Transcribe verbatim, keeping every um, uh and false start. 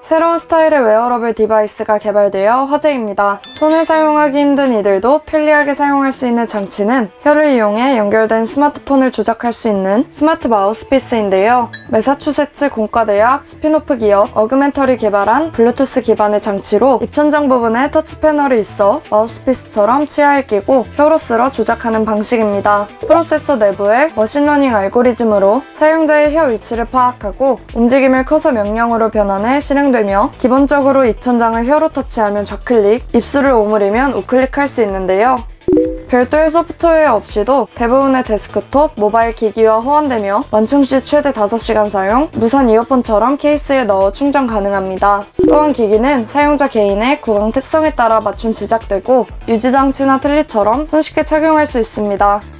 새로운 스타일의 웨어러블 디바이스가 개발되어 화제입니다. 손에 사용하기 힘든 이들도 편리하게 사용할 수 있는 장치는 혀를 이용해 연결된 스마트폰을 조작할 수 있는 스마트 마우스피스인데요. 매사추세츠 공과대학, 스피노프 기업, 어그멘털이 개발한 블루투스 기반의 장치로 입천장 부분에 터치 패널이 있어 마우스피스처럼 치아에 끼고 혀로 쓸어 조작하는 방식입니다. 프로세서 내부의 머신러닝 알고리즘으로 사용자의 혀 위치를 파악하고 움직임을 커서 명령으로 변환해 실행됩니다. 되며 기본적으로 입천장을 혀로 터치하면 좌클릭, 입술을 오므리면 우클릭할 수 있는데요. 별도의 소프트웨어 없이도 대부분의 데스크톱, 모바일 기기와 호환되며 완충시 최대 다섯 시간 사용, 무선 이어폰처럼 케이스에 넣어 충전 가능합니다. 또한 기기는 사용자 개인의 구강 특성에 따라 맞춤 제작되고 유지장치나 틀니처럼 손쉽게 착용할 수 있습니다.